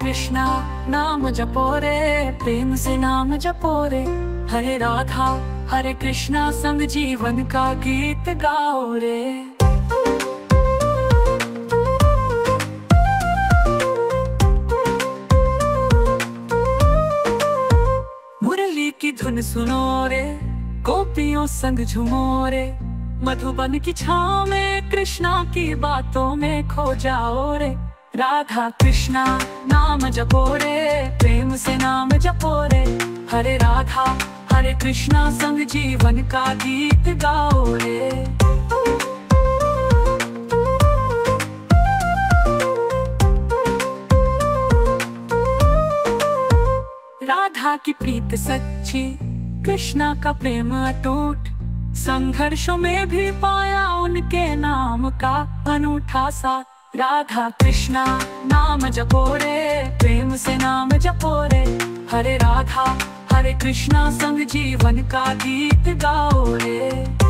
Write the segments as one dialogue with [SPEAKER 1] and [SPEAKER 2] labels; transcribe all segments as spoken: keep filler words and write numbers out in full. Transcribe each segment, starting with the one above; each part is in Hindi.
[SPEAKER 1] कृष्णा नाम जपो रे, प्रेम से नाम जपो रे। हरे राधा हरे कृष्णा संग जीवन का गीत गाओ रे। मुरली की धुन सुनो रे, गोपियों संग झूमो रे। मधुबन की छाँव में कृष्णा की बातों में खो जाओ रे। राधा कृष्णा नाम जपो रे, प्रेम से नाम जपो रे। हरे राधा हरे कृष्णा संग जीवन का गीत गाओ रे। राधा की प्रीत सच्ची, कृष्णा का प्रेम अटूट। संघर्षों में भी पाया उनके नाम का अनूठा साथ। राधा कृष्णा नाम जपो रे, प्रेम से नाम जपो रे। हरे राधा हरे कृष्णा संग जीवन का गीत गाओ रे।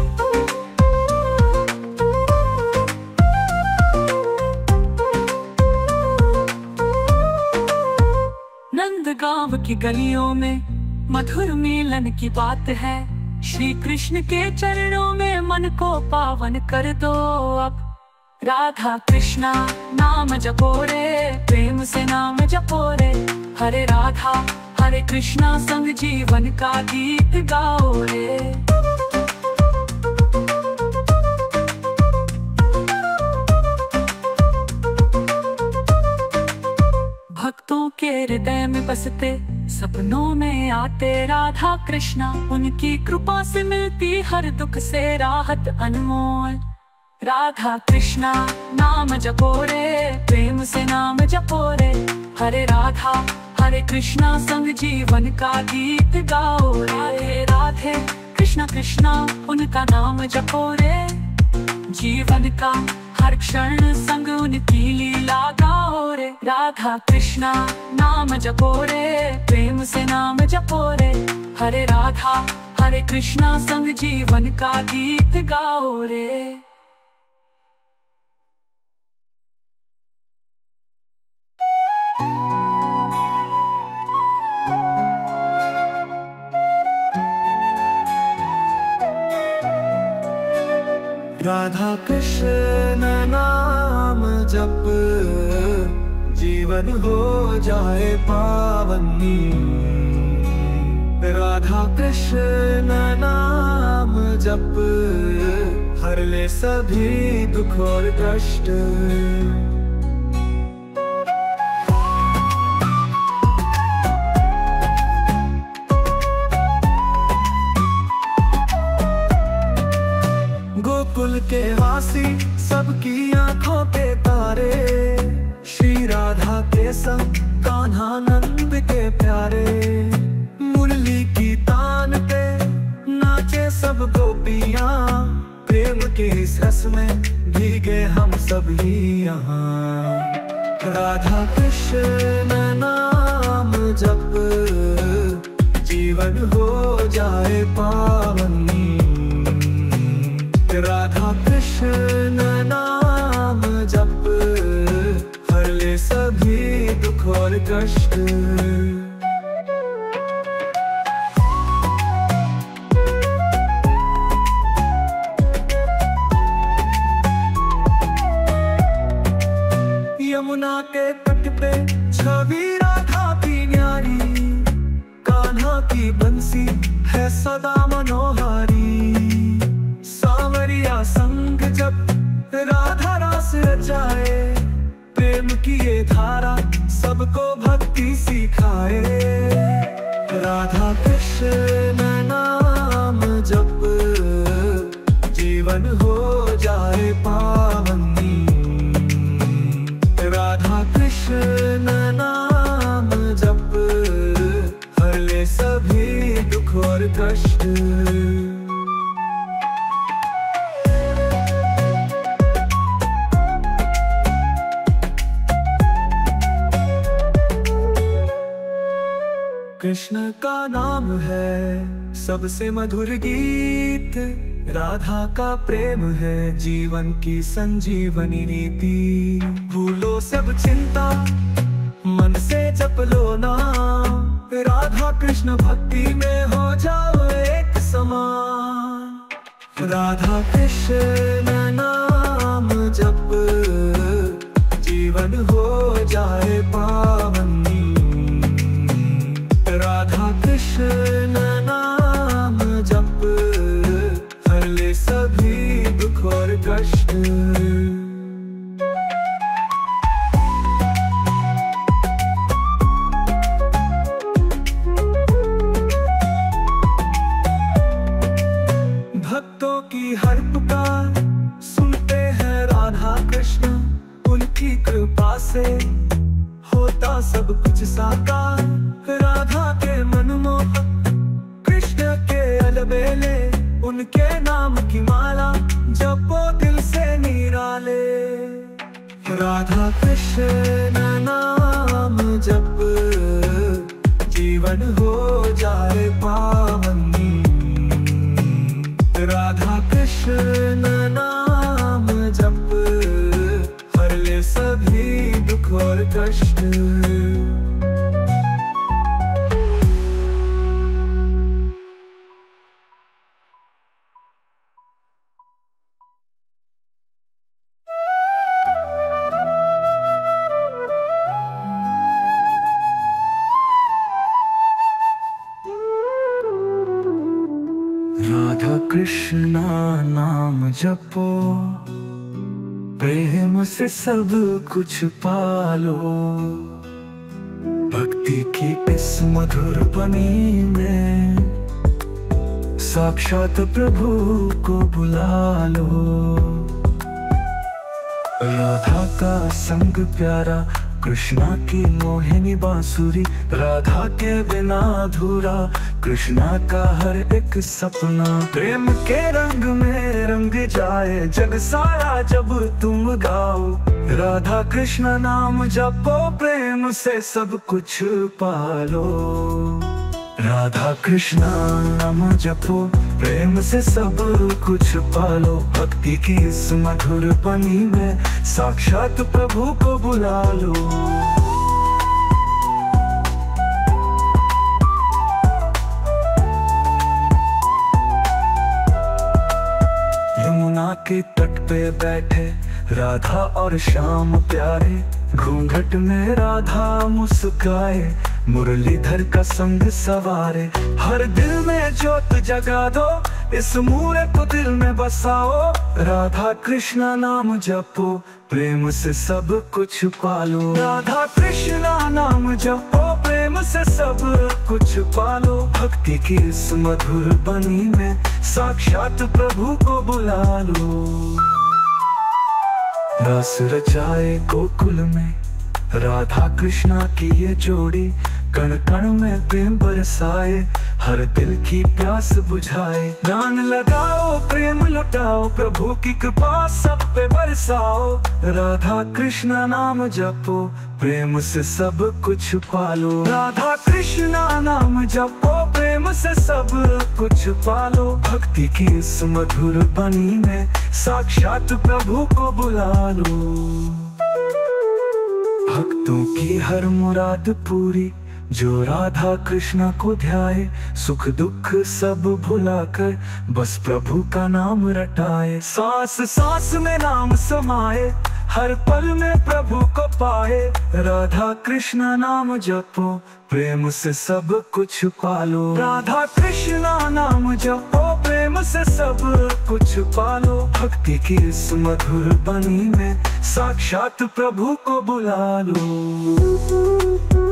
[SPEAKER 1] नंदगांव की गलियों में मधुर मिलन की बात है। श्री कृष्ण के चरणों में मन को पावन कर दो अब। राधा कृष्णा नाम जपो रे, प्रेम से नाम जपो रे। हरे राधा हरे कृष्णा संग जीवन का गीत गाओ रे। भक्तों के हृदय में बसते, सपनों में आते राधा कृष्णा। उनकी कृपा से मिलती हर दुख से राहत अनमोल। राधा कृष्णा नाम जपो रे, प्रेम से नाम जपो रे। हरे राधा हरे कृष्णा संग जीवन का गीत गाओ रे। राधे राधे कृष्णा कृष्णा उनका नाम जपो रे। जीवन का हर क्षण संग उनकी लीला गाओ रे। राधा कृष्णा नाम जपो रे, प्रेम से नाम जपो रे। हरे राधा हरे कृष्णा संग जीवन का गीत गाओ रे।
[SPEAKER 2] राधा कृष्ण नाम जप, जीवन हो जाए पावन। राधा कृष्ण नाम जप, हर ले सभी दुख और कष्ट। गोकुल के वासी सबकी आंखों पे तारे। श्री राधा के संग कान्हा नंद के प्यारे। मुरली की तान पे नाचे सब गोपियां। प्रेम के इस रस में भीगे हम सभी यहाँ। राधा कृष्ण नाम जप, जीवन हो जाए पावन। राधा कृष्ण नाम जप, हर ले सभी दुख और कष्ट। यमुना के तट पे छवि राधा की न्यारी। कान्हा की बंसी है सदा मनोहारी। सावरिया संग जब राधा रास रचाए। प्रेम की ये धारा सबको भक्ति सिखाए। राधा कृष्ण नाम जप, जीवन हो जाए पावन। राधा कृष्ण नाम जप, हर ले सभी दुख और कष्ट। कृष्ण का नाम है सबसे मधुर गीत। राधा का प्रेम है जीवन की संजीवनी नीति। भूलो सब चिंता, मन से जप लो नाम, राधा कृष्ण भक्ति में हो जाओ एक समान। राधा कृष्ण नाम जप जीवन हो जाए पावन। राधा कृष्ण नाम जप हर ले सभी दुख और कष्ट। भक्तों की हर पुकार सुनते हैं राधा कृष्ण, उनकी कृपा से होता सब कुछ साकार। राधा के मनमोहक कृष्ण के अलबेले, उनके नाम की माला जपो दिल से निराले। राधा कृष्ण नाम जप जीवन हो जाए पावन। राधा कृष्ण नाम जप हर ले सभी दुख और कष्ट। राधा कृष्ण नाम जपो, प्रेम से सब कुछ पालो। भक्ति की इस मधुर बनी में साक्षात प्रभु को बुला लो। राधा का संग प्यारा, कृष्णा की मोहिनी बांसुरी। राधा के बिना अधूरा कृष्णा का हर एक सपना। प्रेम के रंग में रंग जाए जग सारा जब तुम गाओ। राधा कृष्ण नाम जपो, प्रेम से सब कुछ पालो। राधा कृष्ण नाम जपो, प्रेम से सब कुछ पालो। भक्ति की इस मधुर बनी में साक्षात प्रभु को बुला लो। यमुना के तट पे बैठे राधा और श्याम प्यारे। घूंघट में राधा मुस्काए, मुरलीधर का संग सवारे। हर दिल में ज्योत जगा दो, इस मूरत को दिल में बसाओ। राधा कृष्ण नाम जपो, प्रेम से सब कुछ पालो। राधा कृष्ण नाम जपो, प्रेम से सब कुछ पालो। भक्ति की इस मधुर बनी में साक्षात प्रभु को बुला लो। रस रचाए गोकुल में राधा कृष्णा की ये जोड़ी। कण कण में प्रेम बरसाए, हर दिल की प्यास बुझाए। ध्यान लगाओ, प्रेम लुटाओ, प्रभु की कृपा सब पे बरसाओ। राधा कृष्ण नाम जपो, प्रेम से सब कुछ पालो। राधा कृष्ण नाम जपो, प्रेम से सब कुछ पालो। भक्ति की इस मधुर बनी में साक्षात प्रभु को बुला लो। भक्तों की हर मुराद पूरी, जो राधा कृष्ण को ध्याए। सुख दुख सब भुलाकर बस प्रभु का नाम रटाए। सांस सांस में नाम समाए, हर पल में प्रभु को पाए। राधा कृष्ण नाम जपो, प्रेम से सब कुछ पालो। राधा कृष्ण नाम जपो, प्रेम से सब कुछ पालो। भक्ति की इस मधुर बनी में साक्षात प्रभु को बुला लो।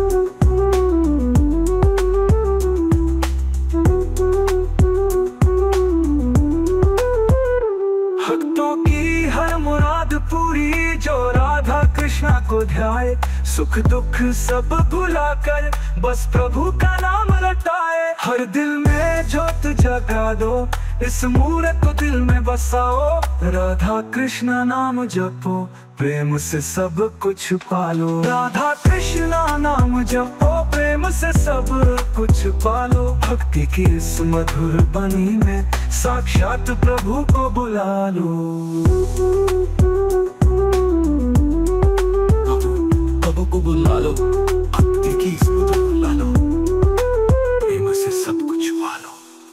[SPEAKER 2] भक्तों की हर मुराद पूरी, जो राधा कृष्ण को ध्याए। सुख दुख सब भुलाकर बस प्रभु का नाम रटाए। हर दिल में ज्योत जगा दो, इस मूरत को दिल में बसाओ। राधा कृष्ण नाम जपो, प्रेम से सब कुछ पालो। राधा कृष्ण नाम जपो, प्रेम से सब कुछ पालो। भक्ति की इस मधुर बनी में साक्षात प्रभु को बुला लो। अब प्रभु को बुला लो, भक्ति की सुध बुला लो, प्रेम से सब कुछ छुआ लो।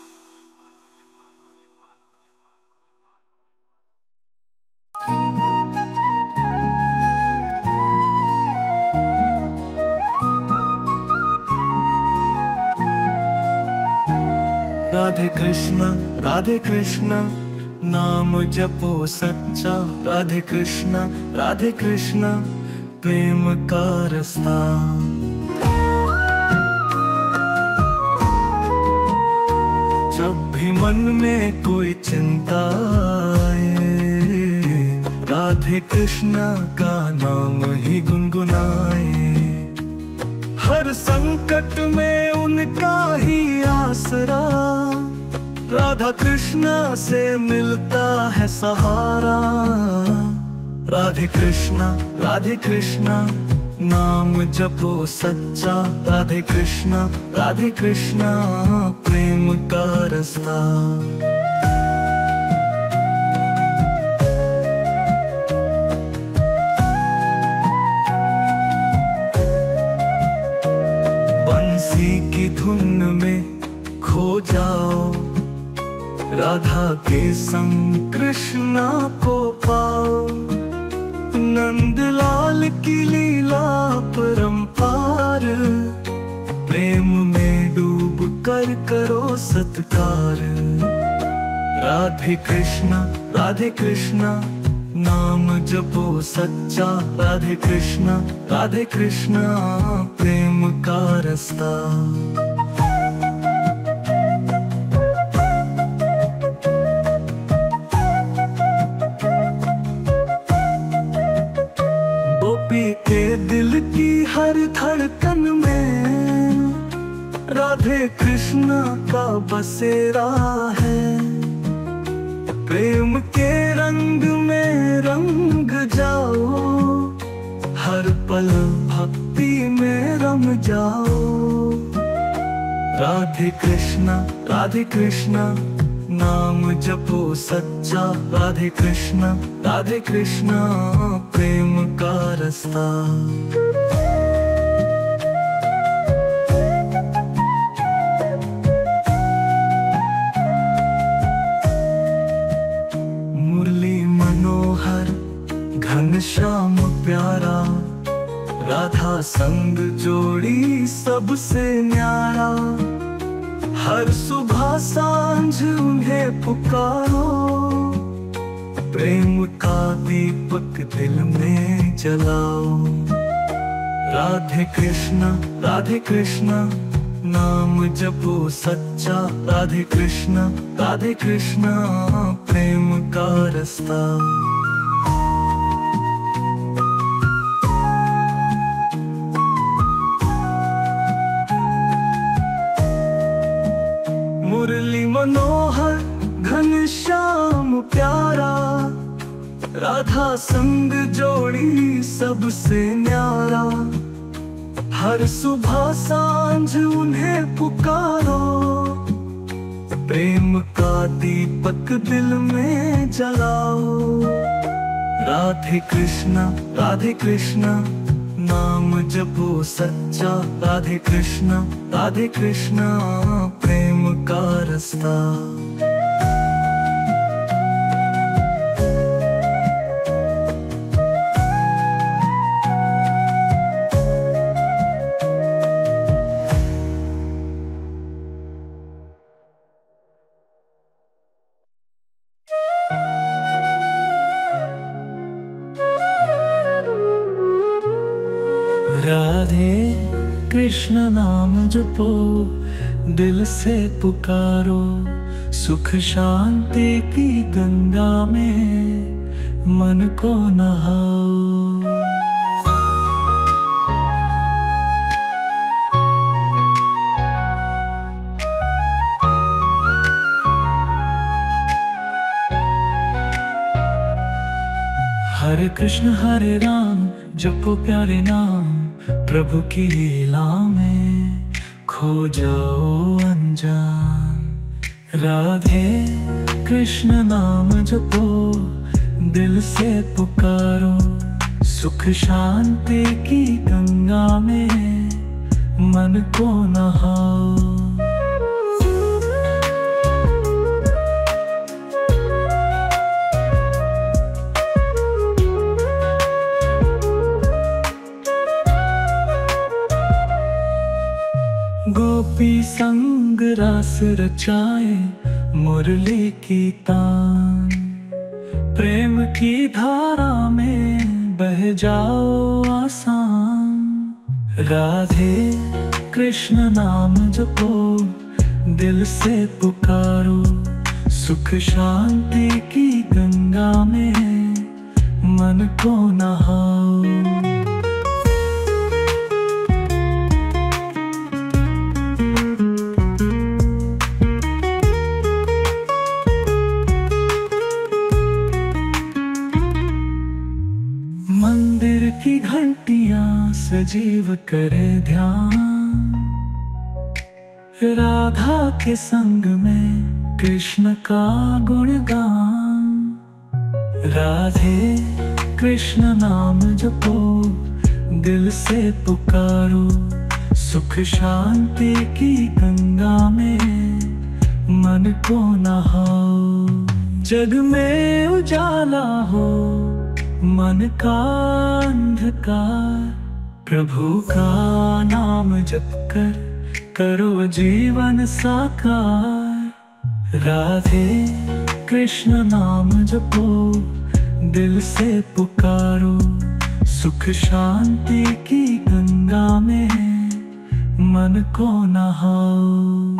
[SPEAKER 2] राधे कृष्ण राधे कृष्ण नाम जपो सच्चा, राधे कृष्ण राधे कृष्ण प्रेम का रास्ता। जब भी मन में कोई चिंता आए, राधे कृष्ण का नाम ही गुनगुनाए। हर संकट में उनका ही आसरा, राधा कृष्ण से मिलता है सहारा। राधे कृष्ण राधे कृष्ण नाम जपो सच्चा, राधे कृष्ण राधे कृष्ण प्रेम का रास्ता। बंसी की धुन में खो जाओ, राधा के संग कृष्णा को पाओ। नंदलाल की लीला परंपार, प्रेम में डूब कर करो सत्कार। राधे कृष्ण राधे कृष्ण नाम जपो सच्चा, राधे कृष्ण राधे कृष्ण प्रेम का रास्ता। दिल की हर धड़कन में राधे कृष्ण का बसेरा है। प्रेम के रंग में रंग जाओ, हर पल भक्ति में रम जाओ। राधे कृष्ण राधे कृष्ण नाम जपो सच्चा, राधे कृष्ण राधे कृष्ण प्रेम का रास्ता। मुरली मनोहर घनश्याम प्यारा, राधा संग जोड़ी सबसे न्यारा। हर सुबह सांझ उन्हें पुकारो, प्रेम का दीपक दिल में जलाओ। राधे कृष्ण राधे कृष्ण नाम जपो सच्चा, राधे कृष्ण राधे कृष्ण प्रेम का रास्ता। मुरली मनोहर घनश्याम प्यारा, राधा संग जोड़ी सबसे न्यारा। हर सुबह सांझ उन्हें पुकारो, प्रेम का दीपक दिल में जलाओ। राधे कृष्ण राधे कृष्ण नाम जपो सच्चा, राधे कृष्ण राधे कृष्ण प्रेम का रास्ता। राधे कृष्ण नाम जपो, दिल से पुकारो। सुख शांति की गंगा में मन को नहाओ। हरे कृष्ण हरे राम जपो प्यारे नाम, प्रभु की लीला में खो जाओ अनजान। राधे कृष्ण नाम जपो, दिल से पुकारो। सुख शांति की गंगा में मन को नहाओ। गोपी संग रास रचाए मुरली की तान, प्रेम की धारा में बह जाओ आसान। राधे कृष्ण नाम जपो, दिल से पुकारो, सुख शांति की गंगा में मन को नहाओ। मंदिर की घंटियां सजीव करे ध्यान, राधा के संग में कृष्ण का गुणगान। राधे कृष्ण नाम जपो, दिल से पुकारो, सुख शांति की गंगा में मन को नहाओ। जग में उजाला हो मन का अंधकार, प्रभु का नाम जप कर करो जीवन साकार। राधे कृष्ण नाम जपो, दिल से पुकारो, सुख शांति की गंगा में मन को नहाओ।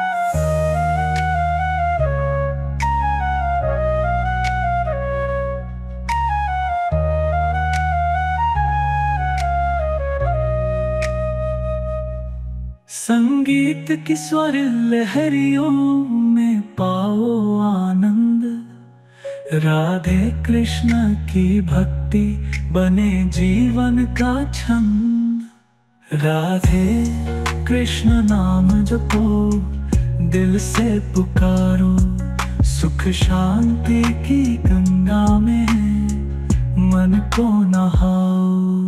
[SPEAKER 2] संगीत की स्वर लहरियों में पाओ आनंद, राधे कृष्ण की भक्ति बने जीवन का छंद। राधे कृष्ण नाम जपो, दिल से पुकारो, सुख शांति की गंगा में मन को नहाओ।